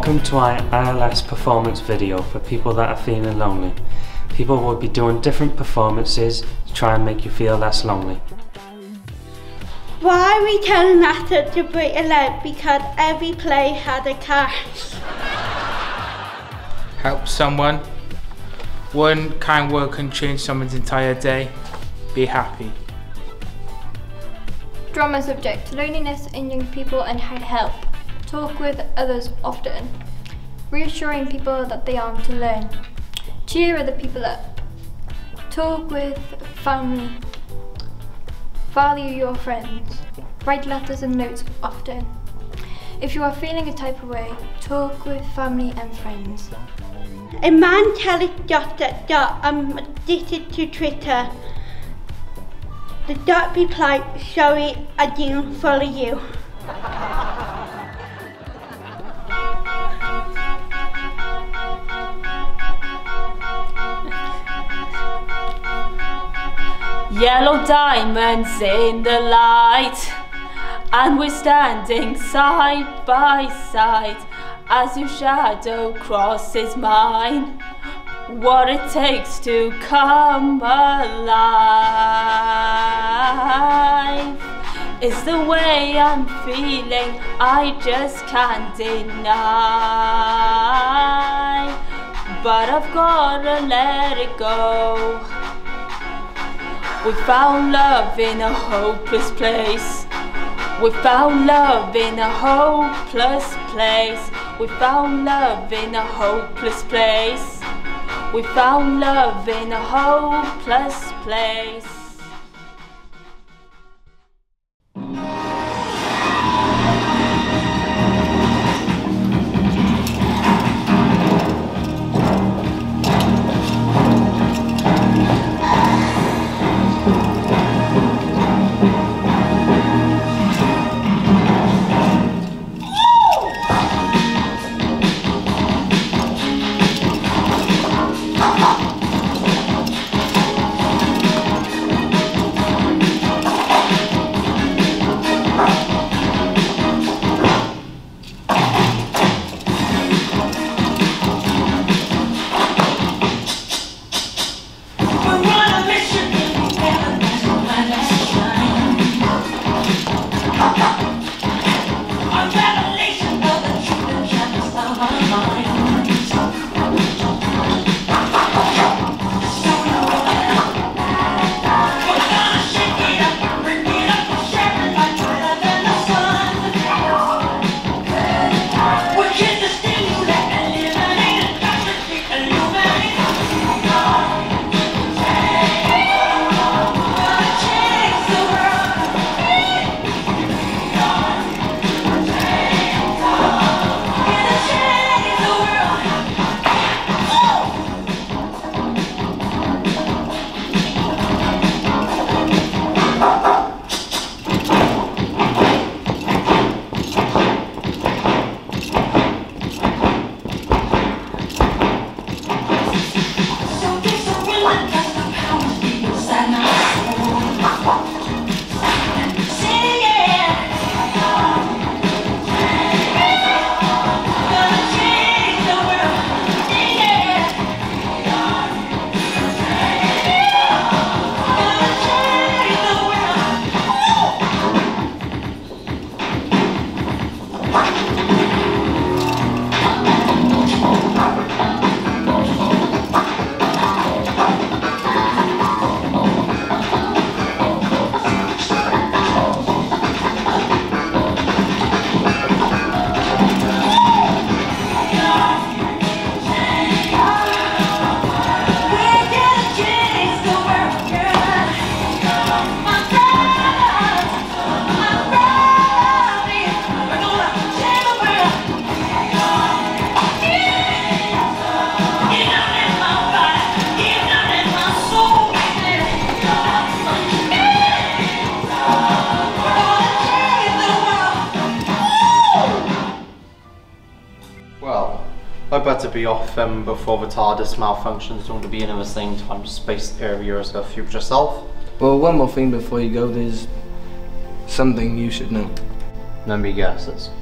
Welcome to our ILS performance video for people that are feeling lonely. People will be doing different performances to try and make you feel less lonely. Why are we telling Nata to break it out? Because every play had a catch. Help someone. One kind word can change someone's entire day. Be happy. Drama subject: loneliness in young people and how to help. Talk with others often. Reassuring people that they aren't to learn. Cheer other people up. Talk with family. Value your friends. Write letters and notes often. If you are feeling a type of way, talk with family and friends. A man tells doctor that I'm addicted to Twitter. The doctor replied, sorry, I didn't follow you. Yellow diamonds in the light, and we're standing side by side as your shadow crosses mine. What it takes to come alive is the way I'm feeling, I just can't deny. But I've gotta let it go. We found love in a hopeless place. We found love in a hopeless place. We found love in a hopeless place. We found love in a hopeless place. I better be off before the TARDIS malfunctions. Don't want to be in at the same time space area as her future self. Well, one more thing before you go, there's something you should know. Let me guess,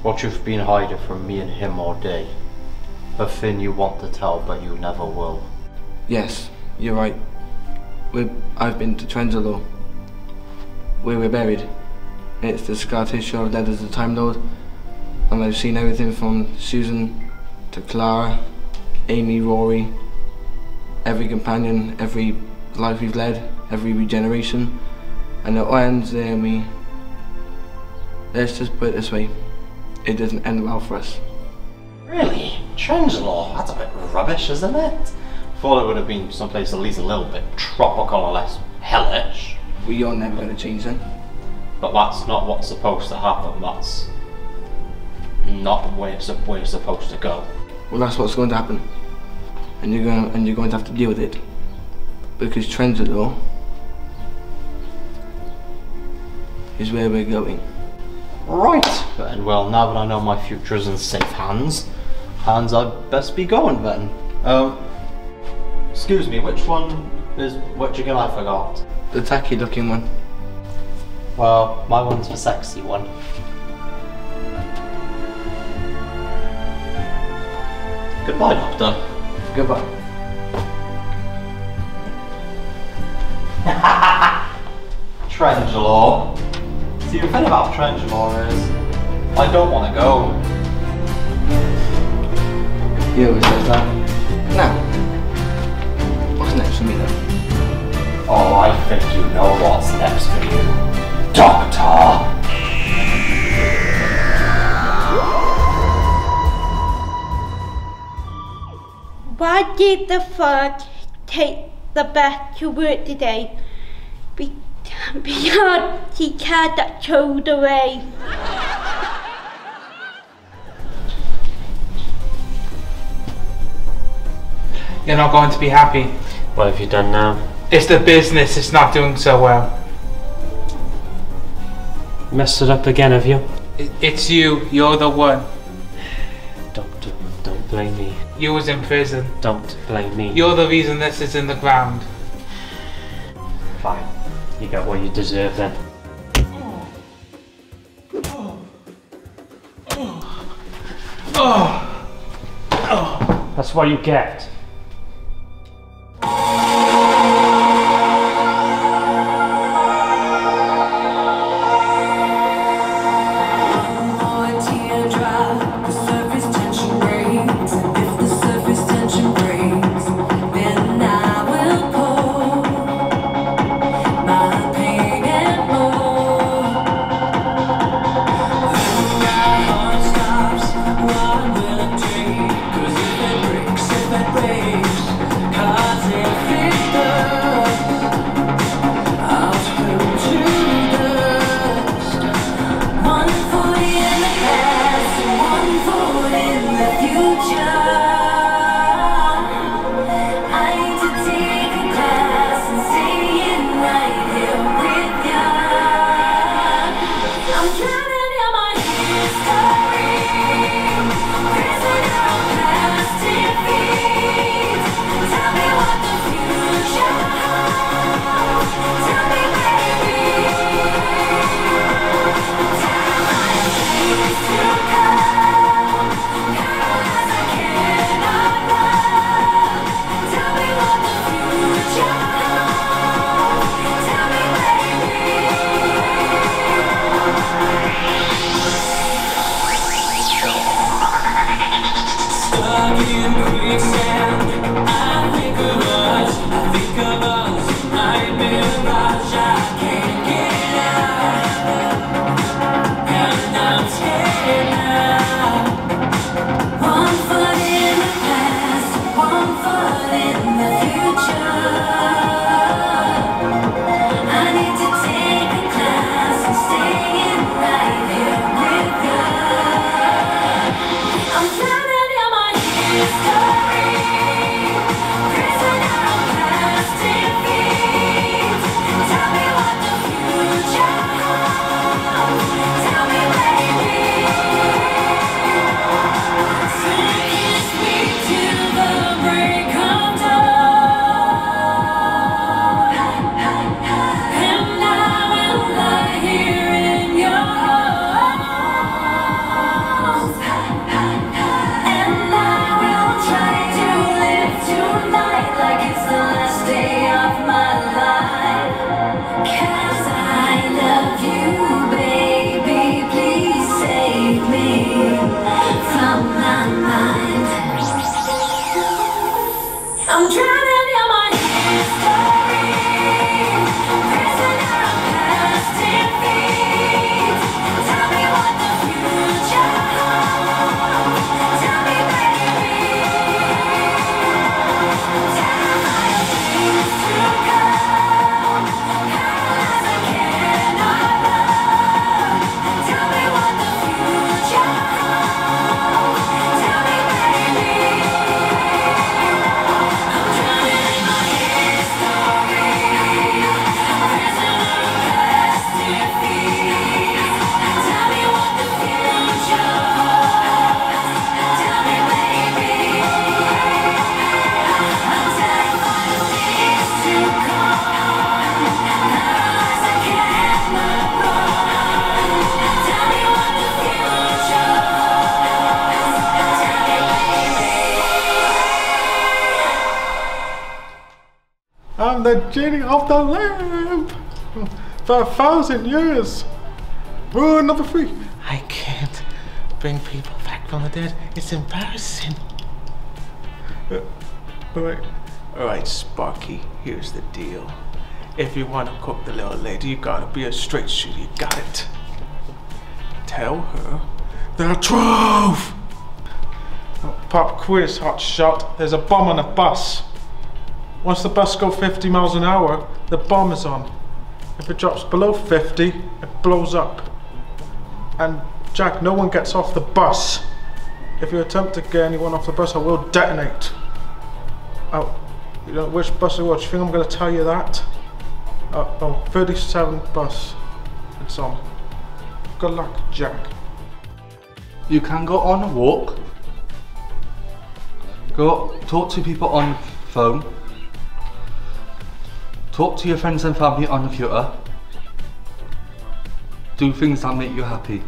What you've been hiding from me and him all day. A thing you want to tell, but you never will. Yes, you're right. I've been to Trenzalo, where we're buried. It's the scar tissue of dead as a Time Lord, and I've seen everything from Susan to Clara, Amy, Rory, every companion, every life we've led, every regeneration, and it all ends there in me. Let's just put it this way, it doesn't end well for us. Really? Trenzalo? That's a bit rubbish, isn't it? Thought it would have been someplace at least a little bit tropical or less hellish. We are never going to change then. But that's not what's supposed to happen, that's not where it's supposed to go. Well, that's what's going to happen, and you're going to have to deal with it, because Trenzalo is where we're going. Right then, well, now that I know my future is in safe hands, I'd best be going then. Excuse me, which one is which again? I forgot. The tacky looking one. Well, my one's the sexy one. Goodbye, Doctor. Goodbye. Trenzalo. See, the thing about Trenzalo is, I don't want to go. You always says that. Now, what's next for me then? Oh, I think you know what's next for you, Doctor. Why did the frog take the bat to work today? Because he had that towed away. You're not going to be happy. What have you done now? It's the business, it's not doing so well. Messed it up again, have you? It's you, you're the one. Don't blame me. You was in prison. Don't blame me. You're the reason this is in the ground. Fine. You got what you deserve then. That's what you get. If it I'm drowning in my history, prisoner of past defeat. Tell me what the future holds. Tell me, baby. Terrified of things to come, paralyzed I cannot run. Tell me what the future holds. Tell me, baby. I'm the genie of the lamp for 1,000 years. Rule number 3. I can't bring people back from the dead. It's embarrassing. Alright, Sparky, here's the deal. If you want to cook the little lady, you gotta be a straight shooter. You got it. Tell her the truth. Pop quiz, hot shot. There's a bomb on a bus. Once the bus goes 50 miles an hour, the bomb is on. If it drops below 50, it blows up. And Jack, no one gets off the bus. If you attempt to get anyone off the bus, I will detonate. Oh, you know which bus it was? Do you think I'm going to tell you that? 37 bus. It's on. Good luck, Jack. You can go on a walk. Go talk to people on phone. Talk to your friends and family on the computer. Do things that make you happy.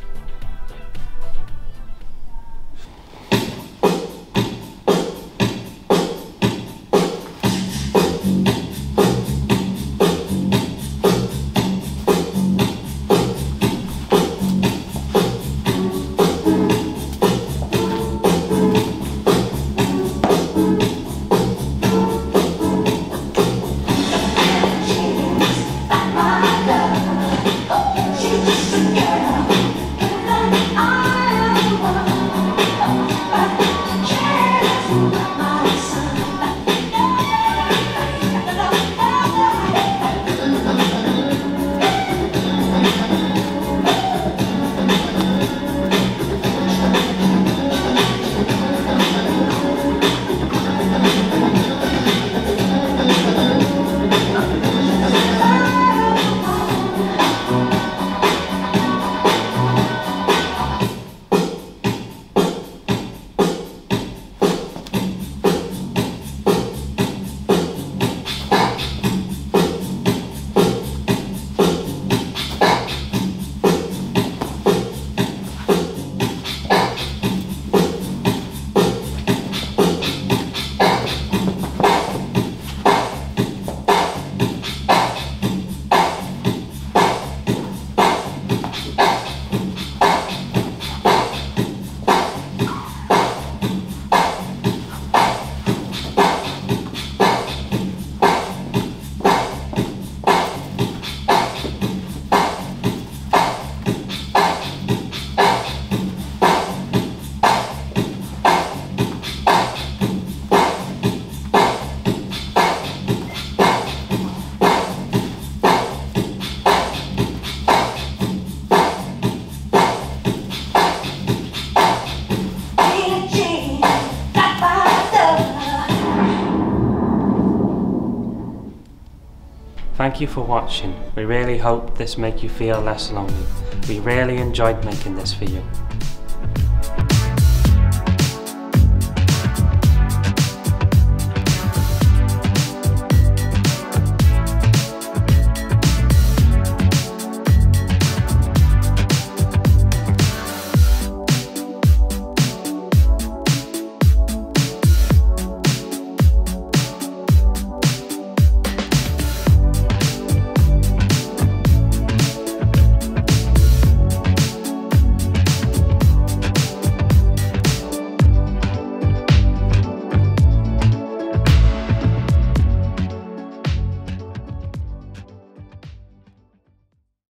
Thank you for watching. We really hope this made you feel less lonely. We really enjoyed making this for you.